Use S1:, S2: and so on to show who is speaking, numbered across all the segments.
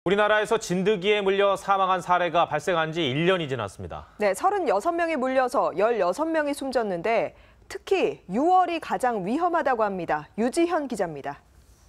S1: 우리나라에서 진드기에 물려 사망한 사례가 발생한 지 1년이 지났습니다.
S2: 네, 36명이 물려서 16명이 숨졌는데 특히 6월이 가장 위험하다고 합니다. 유지현 기자입니다.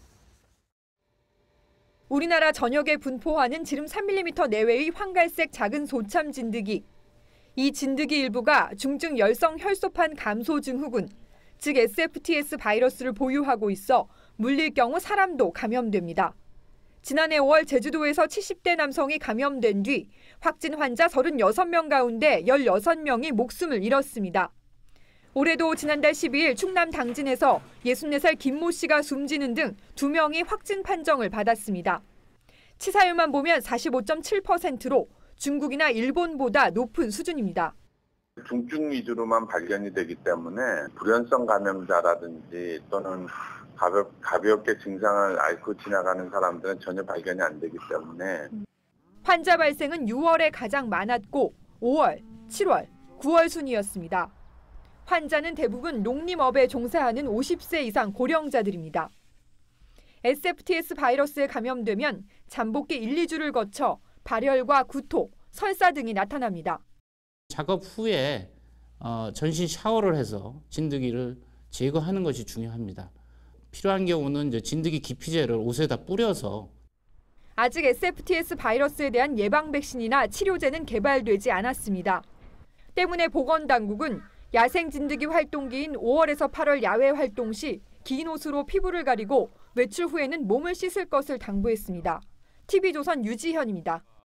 S3: 우리나라 전역에 분포하는 지름 3mm 내외의 황갈색 작은 소참 진드기. 이 진드기 일부가 중증 열성 혈소판 감소 증후군, 즉 SFTS 바이러스를 보유하고 있어 물릴 경우 사람도 감염됩니다. 지난해 5월 제주도에서 70대 남성이 감염된 뒤 확진 환자 36명 가운데 16명이 목숨을 잃었습니다. 올해도 지난달 12일 충남 당진에서 64살 김모 씨가 숨지는 등 2명이 확진 판정을 받았습니다. 치사율만 보면 45.7%로 중국이나 일본보다 높은 수준입니다.
S4: 중증 위주로만 발견이 되기 때문에 불연성 감염자라든지 또는 가볍게 증상을 앓고 지나가는 사람들은 전혀 발견이 안 되기 때문에
S3: 환자 발생은 6월에 가장 많았고 5월, 7월, 9월 순이었습니다. 환자는 대부분 농림업에 종사하는 50세 이상 고령자들입니다. SFTS 바이러스에 감염되면 잠복기 1, 2주를 거쳐 발열과 구토, 설사 등이 나타납니다.
S5: 작업 후에 전신 샤워를 해서 진드기를 제거하는 것이 중요합니다. 필요한 경우는 이제 진드기 기피제를 옷에다 뿌려서.
S3: 아직 SFTS 바이러스에 대한 예방 백신이나 치료제는 개발되지 않았습니다. 때문에 보건당국은 야생 진드기 활동기인 5월에서 8월 야외 활동 시 긴 옷으로 피부를 가리고 외출 후에는 몸을 씻을 것을 당부했습니다. TV조선 유지현입니다.